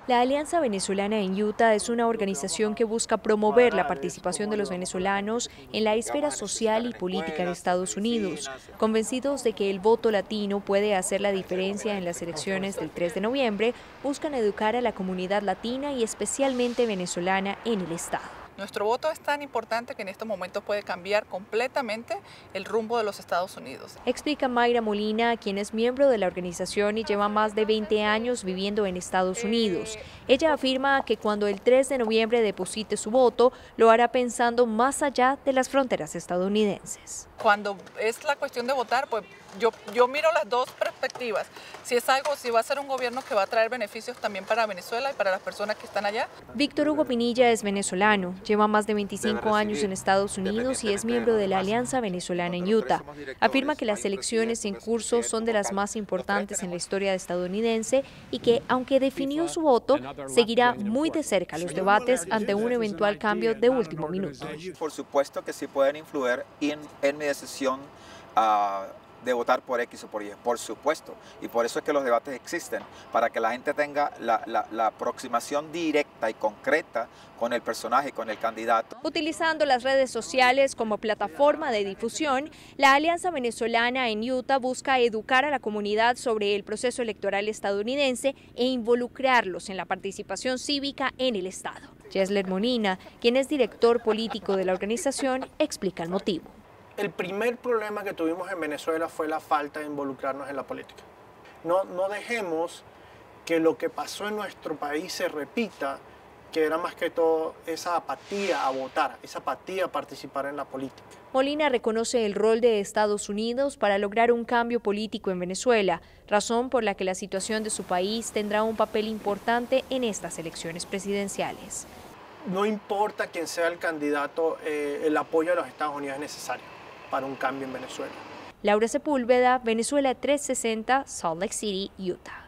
La Alianza Venezolana en Utah es una organización que busca promover la participación de los venezolanos en la esfera social y política de Estados Unidos, convencidos de que el voto latino puede hacer la diferencia en las elecciones del 3 de noviembre, buscan educar a la comunidad latina y especialmente venezolana en el estado. Nuestro voto es tan importante que en estos momentos puede cambiar completamente el rumbo de los Estados Unidos. Explica Mayra Molina, quien es miembro de la organización y lleva más de 20 años viviendo en Estados Unidos. Ella afirma que cuando el 3 de noviembre deposite su voto, lo hará pensando más allá de las fronteras estadounidenses. Cuando es la cuestión de votar, pues yo miro las dos perspectivas. Si va a ser un gobierno que va a traer beneficios también para Venezuela y para las personas que están allá. Víctor Hugo Pinilla es venezolano, lleva más de 25 años en Estados Unidos y es miembro de la Alianza Venezolana en Utah. Afirma que las elecciones en curso son de las más importantes en la historia estadounidense y que, aunque definió su voto, seguirá muy de cerca los debates ante un eventual cambio de último minuto. Por supuesto que sí pueden influir en mi decisión de votar por X o por Y, por supuesto. Y por eso es que los debates existen, para que la gente tenga la aproximación directa y concreta con el personaje, con el candidato. Utilizando las redes sociales como plataforma de difusión, la Alianza Venezolana en Utah busca educar a la comunidad sobre el proceso electoral estadounidense e involucrarlos en la participación cívica en el estado. Yesler Molina, quien es director político de la organización, explica el motivo. El primer problema que tuvimos en Venezuela fue la falta de involucrarnos en la política. No dejemos que lo que pasó en nuestro país se repita, que era más que todo esa apatía a votar, esa apatía a participar en la política. Molina reconoce el rol de Estados Unidos para lograr un cambio político en Venezuela, razón por la que la situación de su país tendrá un papel importante en estas elecciones presidenciales. No importa quién sea el candidato, el apoyo de los Estados Unidos es necesario para un cambio en Venezuela. Laura Sepúlveda, Venezuela 360, Salt Lake City, Utah.